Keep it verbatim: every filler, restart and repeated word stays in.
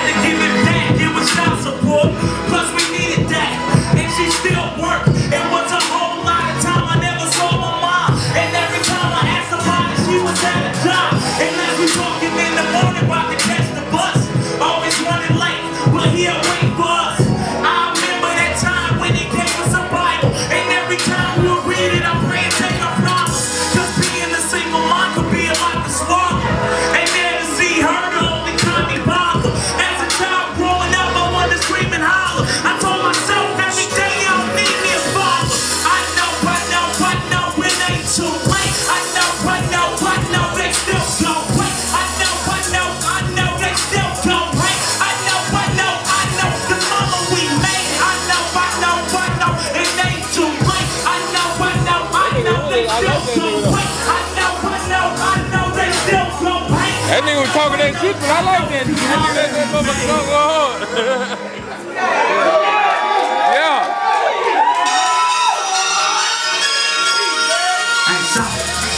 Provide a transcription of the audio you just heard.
had to give it back. It was child support, plus we needed that. And she still worked. It was a whole lot of time I never saw my mom. And every time I asked about it, she was at a job. And as we talking in the morning about to catch the bus, always running late, but he'll wait for us. I remember that time when he gave us a Bible, and every time we would read it, I pray and take our problems. Cause being a single mom could be a lot to swallow. And there to see her, the only time he bothered. As a child growing up, I wanted to scream and holler. I told myself every day I don't need me a father. I know, but no, but no, it ain't too late. I know, but no, but no, they still gon' wait. I know, but no, I know they still gon' wait. I know, but no, I know the mama we made. I know, but no, but no, it ain't too late. I know, but no, I know they still gon' wait. I know, but no, I know they still gon' wait. That nigga was talking that shit, but I like that. That nigga, that, that motherfucker so hard. Yeah. Hey, stop.